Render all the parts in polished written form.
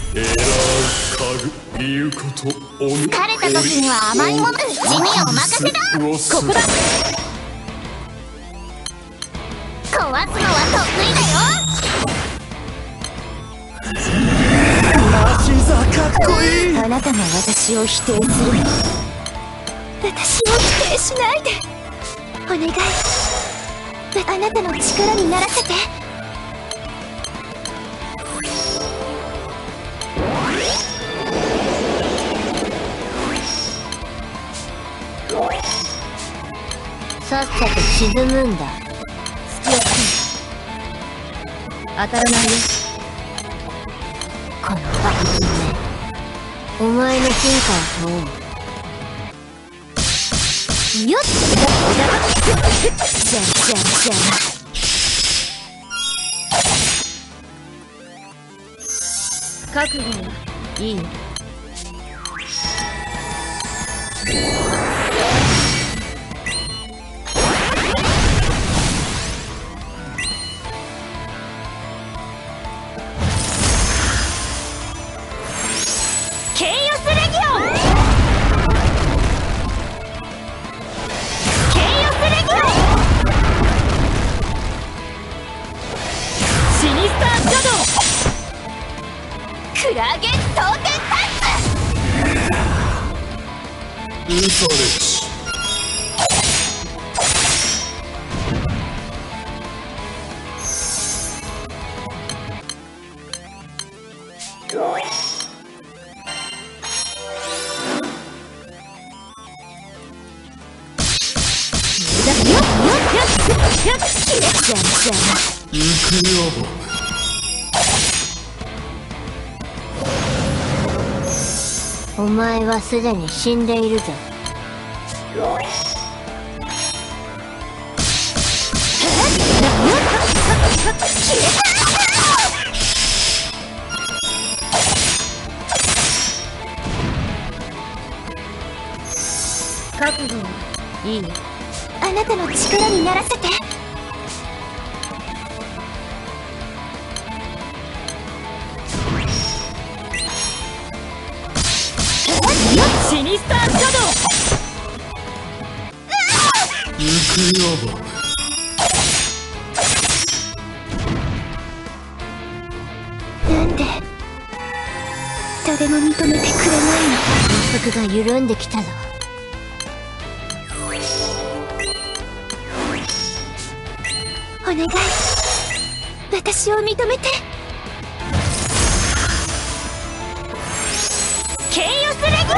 エラー家具言うことおぬ。 疲れた時には甘いもの、地にお任せだ。 ここだ。 壊すのは得意だよ。 膝かっこいい。 あなたが私を否定する。私を否定しないで。お願い。あなたの力にならせて。さっさと沈むんだ。隙をつけ当たらないよ。このバカ君め、お前の進化を問おう。よっ、じゃ覚悟はいいの。ケイオスレギオン。ケイオスレギオン。シニスターシャドウ。クラゲ当店タイプ。 ウルトラレッジ。 お前はすでに死んでいるぞ。覚悟はいいよ。あなたの力にならせて。シニスターシャドウ。 行くよ。 なんで誰も認めてくれないの。約束が緩んできたぞ。お願い、私を認めて。ケイオスレギオン。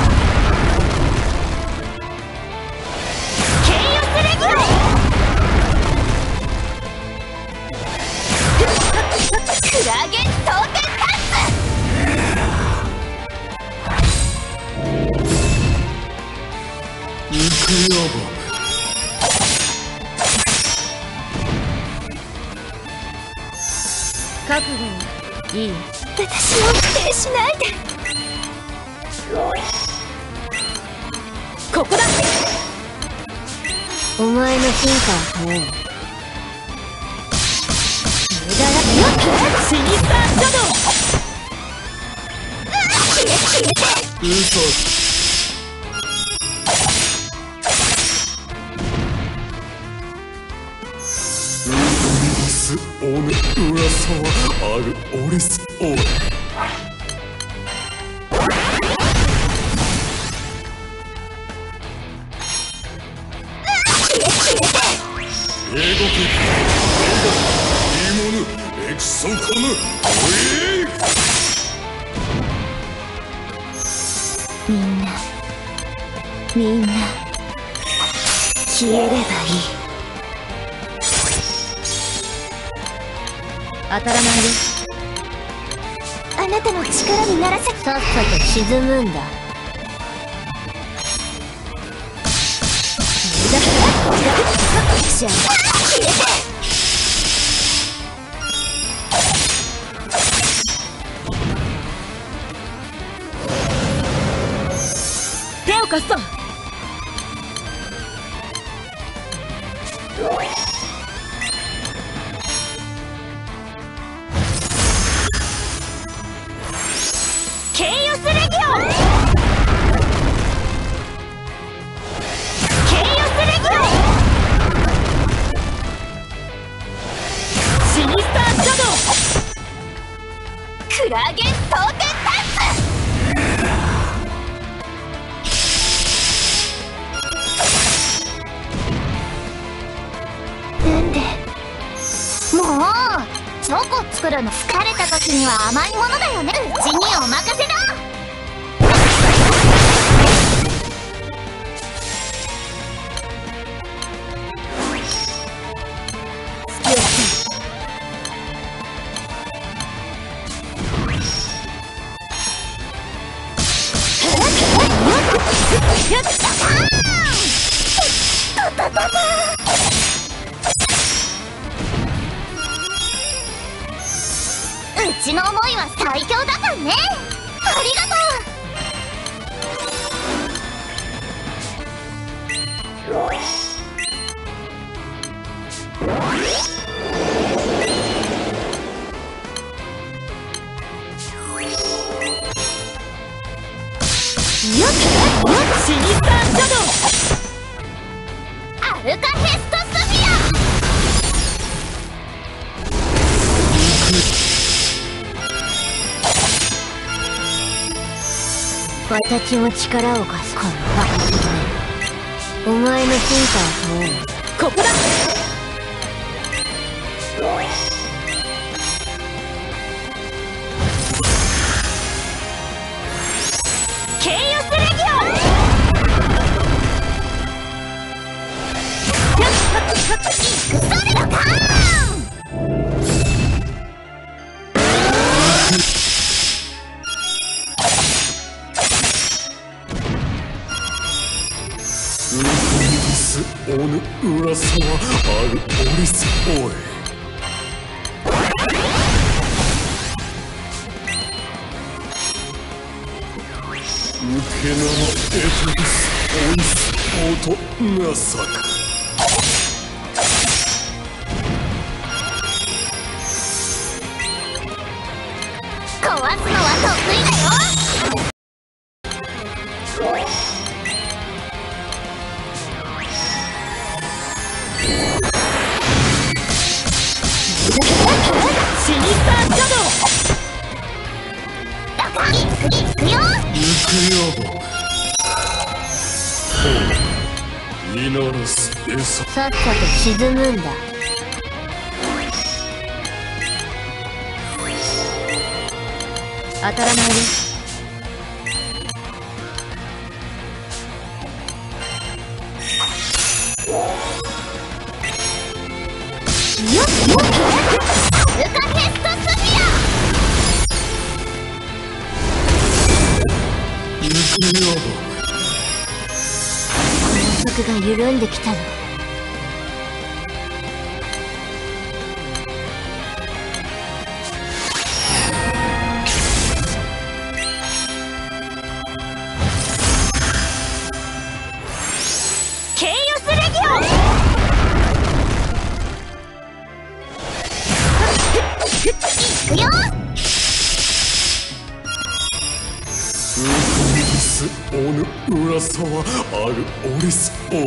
ケイオスレギオン。クラゲ当店タイプ。 行くよ。 覚悟はいい。私を否定しないで。ここだ。お前の進化を問おう。無駄だよ。シニスターシャドウ。 嘘。おぬ噂はあるオレスオー。英語的リモヌエクソコムみんな消えればいい。当たらないよ。あなたの力にならせ。さっさと沈むんだ。手を貸すぞ。 黒の疲れた時には甘いものだよね。うちにお任せだ。うちの思いは最強だからね。ありがとよっシニスターシャドウアルカヘストスフィア。私も力を貸す。このバカすぎない。お前の進化はそうここだ。ケイオスレギオン。イクソリドカーン。 オヌ浦沢アルオリスオイ。受け生エトリスオイスオートナサカ。壊すのは得意だよ。シニスターシャドウだから行くよ。行くよ。イナラスエサ。さっさと沈むんだ。当たらないね。よっアルカヘストスフィア。行くよ。高速が緩んできたの。ケイオスレギオン。行くよ。ウクリスオヌ浦沢アルオリスオイ。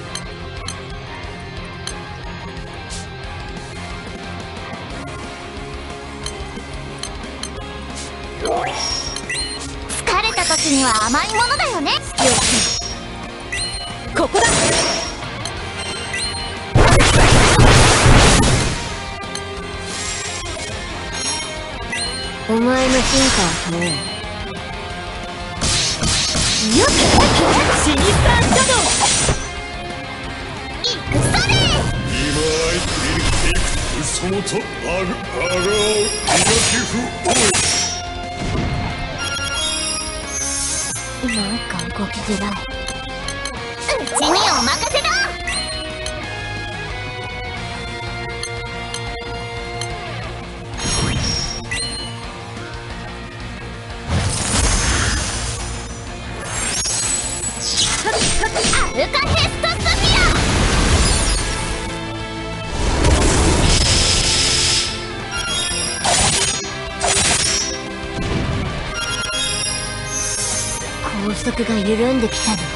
疲れた時には甘いものだよね。ここだ。お前の進化はそうよっシニスターシャドウイクソレ今会いていく嘘もとアグアガオイガキフオイ。なんか動きづらい。うちにお任せだ。アルカヘストスフィア。高速が緩んできたの。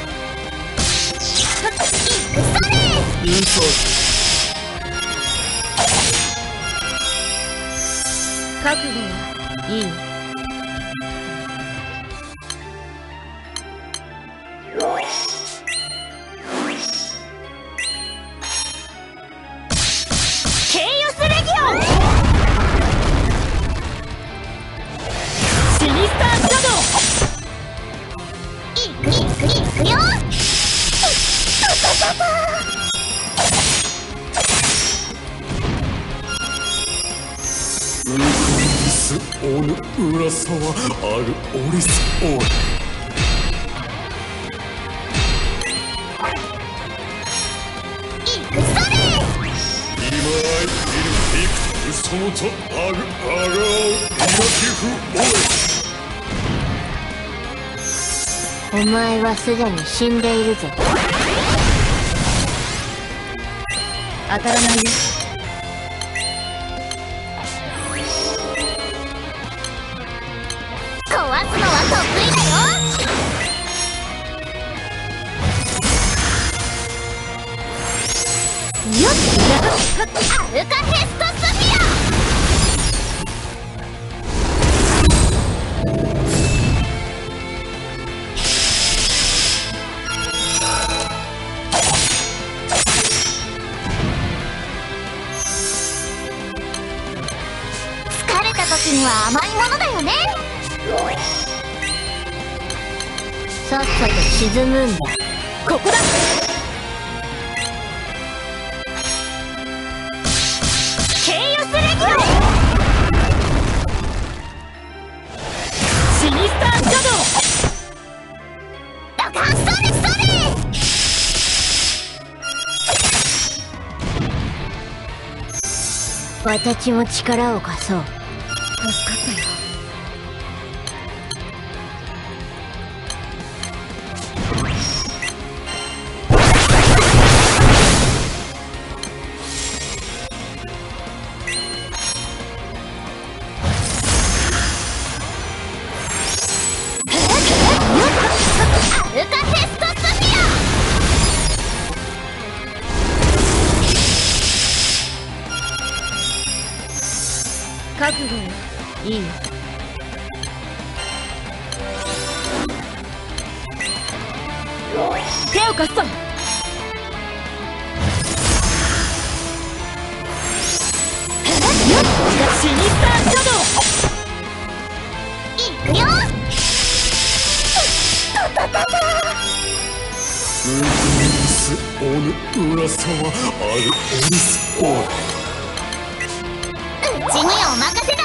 覚悟はいい。ケイオスレギオン。 噂はあるオリスオール。 行くぞれ。 今いく嘘のとあぐあがお描き不終え。 お前はすでに死んでいるぞ。当たらないよ。壊すのは得意だよ。よっ、アルカヘストスフィア。疲れた時には甘いものだよね。さっさと沈むんだ。ここだ。ケイオスレギオン。シニスターシャドウ。ドカンストレストレ。私も力を貸そう。助かったよ。アルカヘストスフィア。覚悟いいよ。手を貸すぞ。シニスターシャドウ。いくよ。 オヌ噂はあるオリスオール。 うちにお任せだ。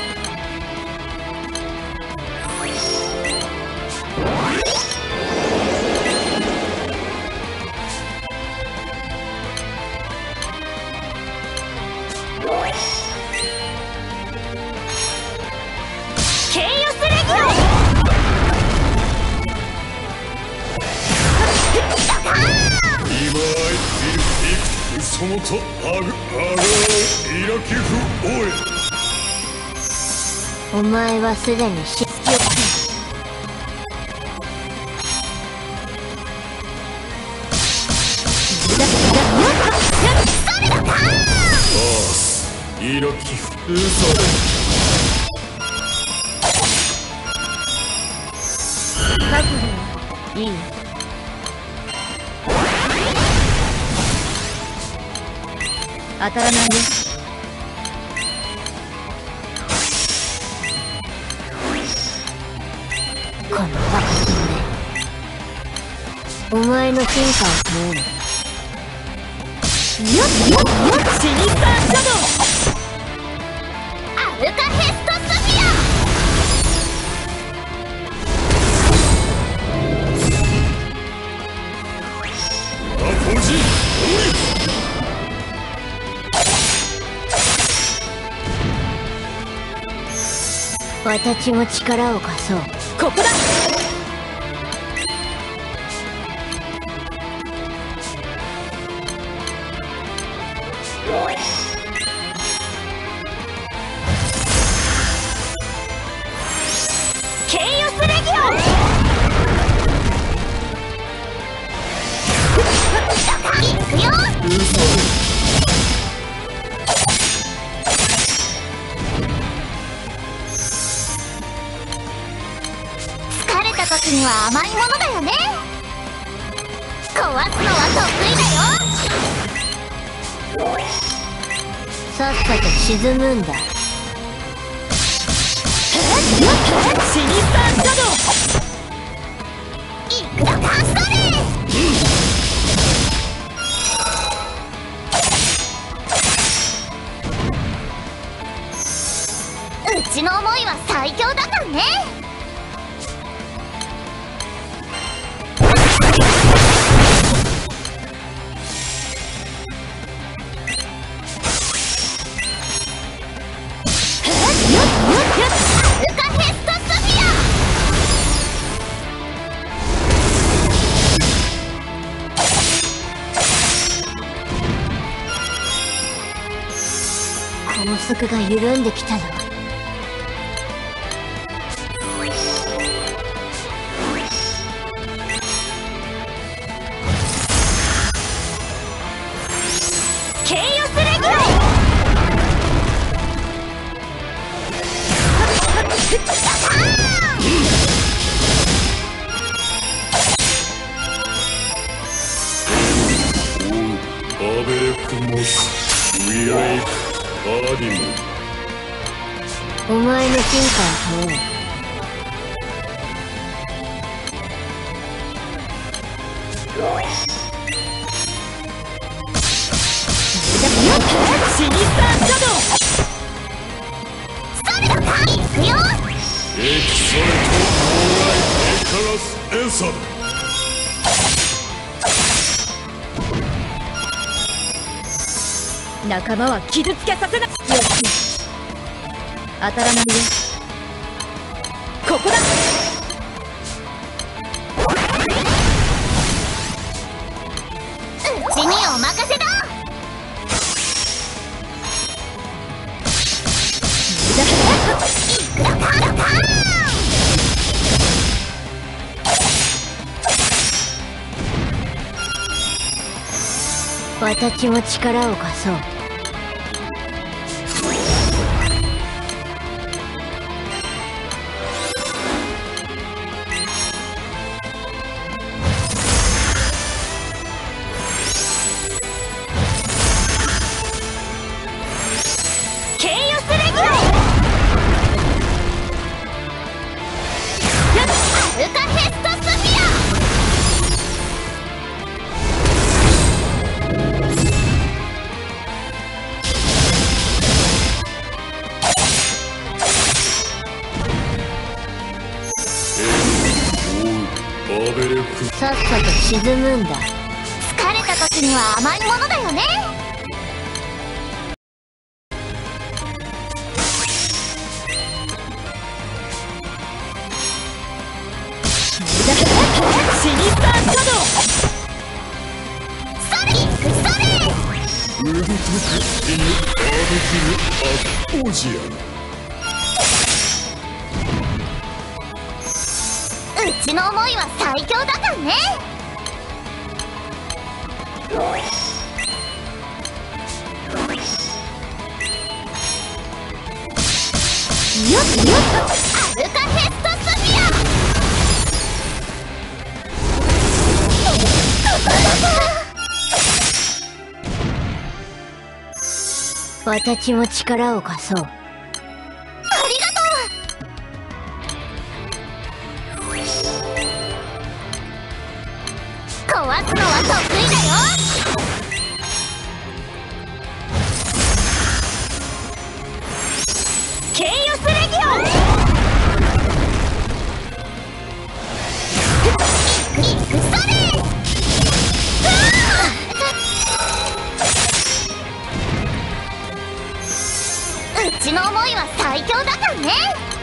ケイオスレギオン。 今いく嘘のとあぐあがお描き不終え。 お前はすでに死んでいる。 バース描き不嘘だ。 覚悟いいよ。当たらないよ。このバカお前の進化を問う。よっよっよっ。シニスターシャドウ。アルカヘストスフィア。 アポジ私も力を貸そう。ここだ。ケイオスレギオン。いくよ。疲れた時には甘いものだよね。壊すのは得意だよ。さっさと沈むんだ。シニスターシャドウ。いくぞカーストレー。うちの思いは最強束が緩んできたぞ。ケイオスレギュラアベレクモスウィレイクアディム。 お前の進化を問おう。シニスターシャドウ。それだかいくよ。 エキサイトオーライエカラスエンサム。 仲間は傷つけさせない。当たらないよ。ここだ。うちにお任せだ。いくらか私も力を貸そう。さっさと沈むんだ。疲れた時には甘いものだよね。シニスターシャドウ。それ行くそれ。 ウルトクイヌアブキルアオジアン。 うちの思いは最強だからね。よっよっアルカヘストスフィア。私も力を貸そう。壊すのは得意だよ。ケイオスレギオン。いくそれ。うちの思いは最強だからね。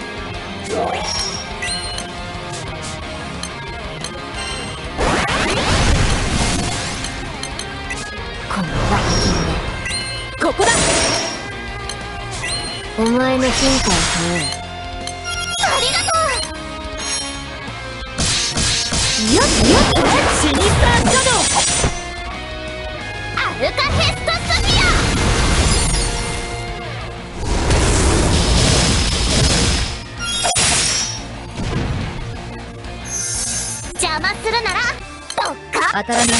ここだ。お前の進化を問おう。ありがとう。よっよっシニスターシャドウ。アルカヘストスフィア。邪魔するならどっか当たらないよ。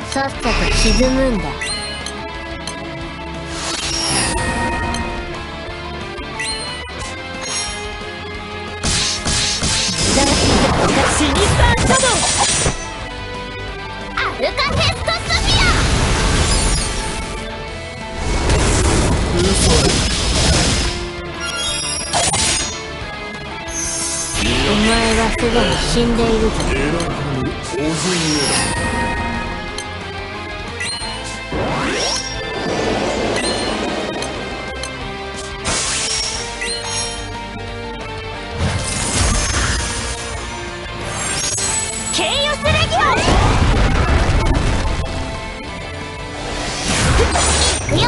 さっさと沈むんだ。 シニスターシャドウ。 アルカヘストスフィア。お前はすでに死んでいるぞ。 選ばぬ大勢ケイオスレギオン。いくよ。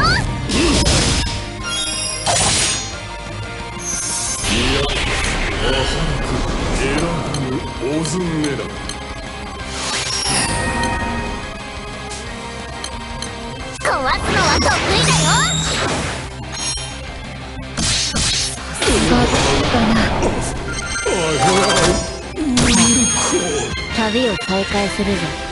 選ばぬ大勢だ。 壊すのは得意だよ。旅を再開するぞ。